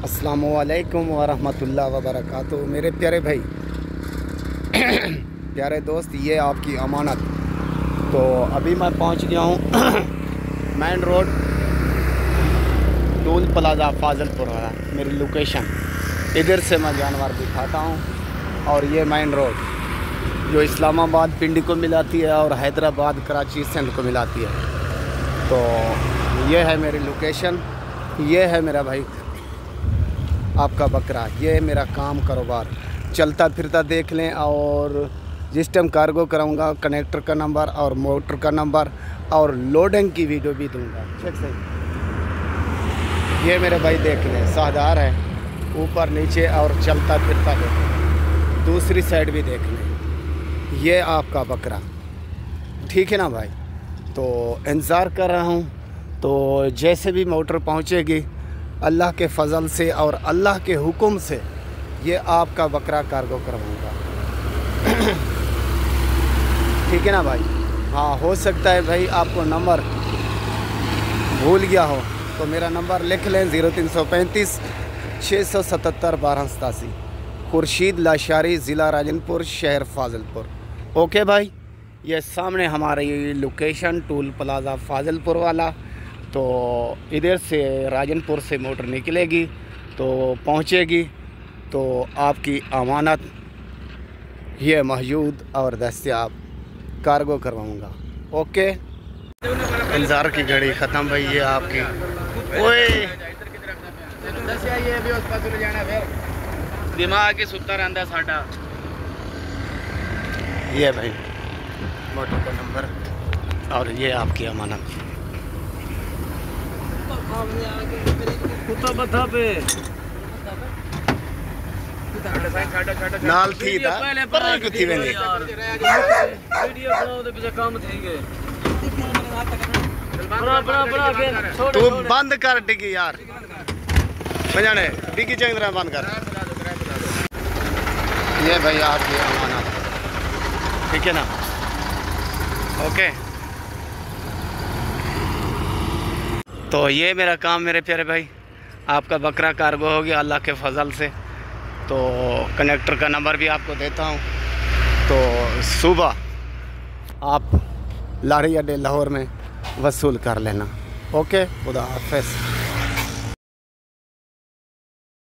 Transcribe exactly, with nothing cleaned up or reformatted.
अस्सलामुअलैकुम वरहमतुल्लाहि वबरकातुहू। मेरे प्यारे भाई प्यारे दोस्त, ये आपकी अमानत। तो अभी मैं पहुंच गया हूं main road toll plaza Fazalpur वाला, मेरी लोकेशन। इधर से मैं जानवर दिखाता हूं। और ये मेन रोड जो इस्लामाबाद पिंडी को मिलाती है और हैदराबाद कराची सिंध को मिलाती है। तो ये है मेरी लोकेशन, ये है मेरा भाई आपका बकरा, ये है मेरा काम कारोबार। चलता फिरता देख लें। और जिस टाइम कार्गो कराऊंगा कनेक्टर का नंबर और मोटर का नंबर और लोडिंग की वीडियो भी दूंगा। ठीक सही। ये मेरे भाई देख लें, साधार है ऊपर नीचे और चलता फिरता देख लें। दूसरी साइड भी देख लें, ये आपका बकरा। ठीक है ना भाई। तो इंतज़ार कर रहा हूँ। तो जैसे भी मोटर पहुँचेगी अल्लाह के फजल से और अल्लाह के हुक्म से ये आपका बकरा कार्गो करवाऊँगा। ठीक है ना भाई। हाँ, हो सकता है भाई आपको नंबर भूल गया हो तो मेरा नंबर लिख लें, ज़ीरो तीन सौ पैंतीस छः सौ सतहत्तर बारह सतासी। खुर्शीद लाशारी, ज़िला राजनपुर, शहर फाजलपुर। ओके भाई, ये सामने हमारी लोकेशन टोल प्लाजा फाजलपुर वाला। तो इधर से राजनपुर से मोटर निकलेगी तो पहुंचेगी तो आपकी अमानत ये मौजूद और दस्तयाब कार्गो करवाऊंगा। ओके, इंतज़ार की घड़ी ख़त्म भाई। ये आपकी ओए दिमाग ही सुता रहता साडा। ये भाई मोटर का नंबर और ये आपकी अमानत। कुत्ता बथा पे नाल थी था पर कुत्ती में नहीं। वीडियो बनाओ तो पीछे काम थी गए। बना बना बना के तू बंद कर डिगी यार, बजाने डिगी चंगी तरह बंद कर। ये भाई आपकी अमानत। ठीक है ना। ओके, तो ये मेरा काम मेरे प्यारे भाई। आपका बकरा कार्गो हो गया अल्लाह के फजल से। तो कनेक्टर का नंबर भी आपको देता हूँ। तो सुबह आप लाहौर अड्डे लाहौर में वसूल कर लेना। ओके, खुदा हाफ़िज़।